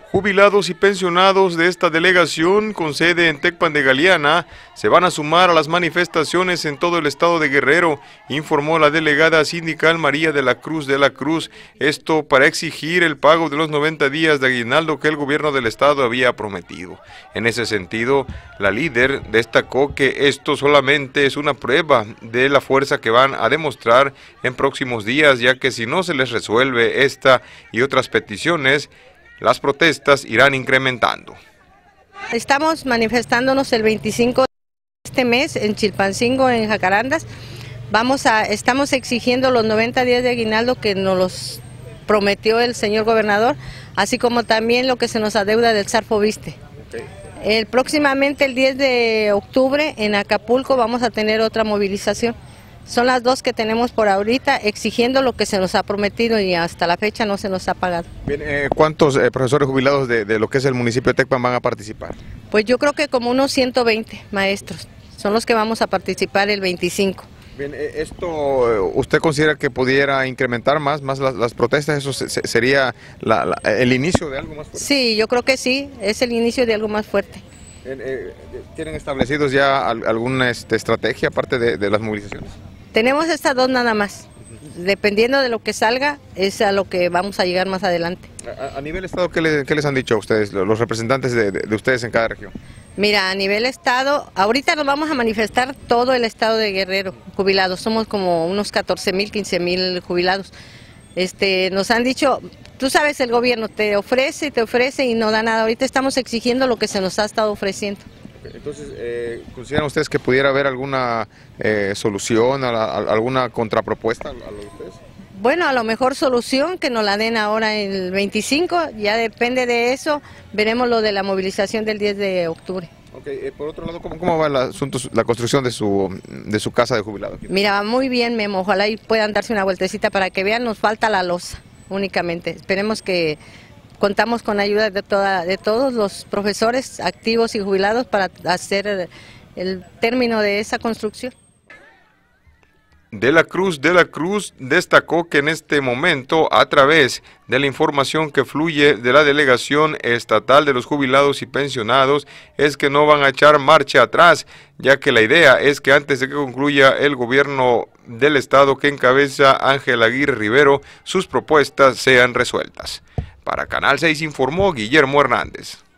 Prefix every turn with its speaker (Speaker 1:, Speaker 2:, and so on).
Speaker 1: Jubilados y pensionados de esta delegación con sede en Tecpan de Galeana se van a sumar a las manifestaciones en todo el estado de Guerrero, informó la delegada sindical María de la Cruz. Esto para exigir el pago de los 90 días de aguinaldo que el gobierno del estado había prometido. En ese sentido, la líder destacó que esto solamente es una prueba de la fuerza que van a demostrar en próximos días, ya que si no se les resuelve esta y otras peticiones, las protestas irán incrementando.
Speaker 2: Estamos manifestándonos el 25 de este mes en Chilpancingo, en Jacarandas. Estamos exigiendo los 90 días de aguinaldo que nos los prometió el señor gobernador, así como también lo que se nos adeuda del Sarfoviste. Próximamente el 10 de octubre en Acapulco vamos a tener otra movilización. Son las dos que tenemos por ahorita, exigiendo lo que se nos ha prometido y hasta la fecha no se nos ha pagado.
Speaker 1: Bien, ¿cuántos profesores jubilados de lo que es el municipio de Tecpan van a participar?
Speaker 2: Pues yo creo que como unos 120 maestros son los que vamos a participar el 25.
Speaker 1: Bien, ¿usted considera que pudiera incrementar más las protestas? ¿Eso sería el inicio de algo más fuerte?
Speaker 2: Sí, yo creo que sí, es el inicio de algo más fuerte.
Speaker 1: ¿Tienen establecidos ya alguna estrategia aparte de las movilizaciones?
Speaker 2: Tenemos estas dos nada más. Dependiendo de lo que salga, es a lo que vamos a llegar más adelante.
Speaker 1: A nivel estado, ¿qué les han dicho a ustedes, los representantes de ustedes en cada región?
Speaker 2: Mira, a nivel estado, ahorita nos vamos a manifestar todo el estado de Guerrero, jubilados. Somos como unos 14,000, 15,000 jubilados. Nos han dicho, tú sabes, el gobierno te ofrece y no da nada. Ahorita estamos exigiendo lo que se nos ha estado ofreciendo.
Speaker 1: Entonces, ¿consideran ustedes que pudiera haber alguna solución, alguna contrapropuesta a lo de ustedes?
Speaker 2: Bueno, a lo mejor solución que nos la den ahora el 25, ya depende de eso, veremos lo de la movilización del 10 de octubre.
Speaker 1: Por otro lado, ¿cómo va el asunto, la construcción de su casa de jubilado?
Speaker 2: Mira, va muy bien, Memo, ojalá y puedan darse una vueltecita para que vean, nos falta la losa únicamente. Esperemos que contamos con ayuda de todos los profesores activos y jubilados para hacer el término de esa construcción.
Speaker 1: De la Cruz destacó que en este momento, a través de la información que fluye de la Delegación Estatal de los Jubilados y Pensionados, es que no van a echar marcha atrás, ya que la idea es que antes de que concluya el gobierno del estado que encabeza Ángel Aguirre Rivero, sus propuestas sean resueltas. Para Canal 6 informó Guillermo Hernández.